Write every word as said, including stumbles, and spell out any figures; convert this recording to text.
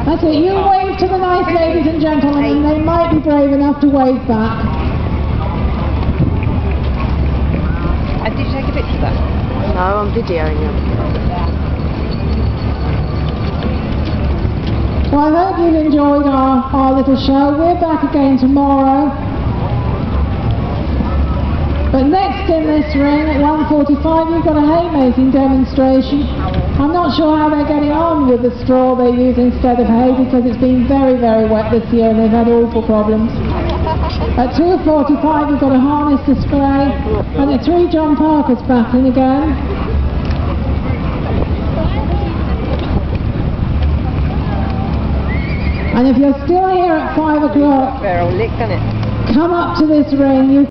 That's it, you wave to the nice ladies and gentlemen and they might be brave enough to wave back. And did you take a picture of that? No, I'm videoing you. Well, I hope you've enjoyed our, our little show. We're back again tomorrow. But next in this ring at one forty-five you've got a haymaking demonstration. I'm not sure how they're getting on with the straw they use instead of hay because it's been very, very wet this year and they've had awful problems. At two forty-five you've got a harness display and at three John Parker's back in again. And if you're still here at five o'clock, Fair old lick, isn't it? come up to this ring. You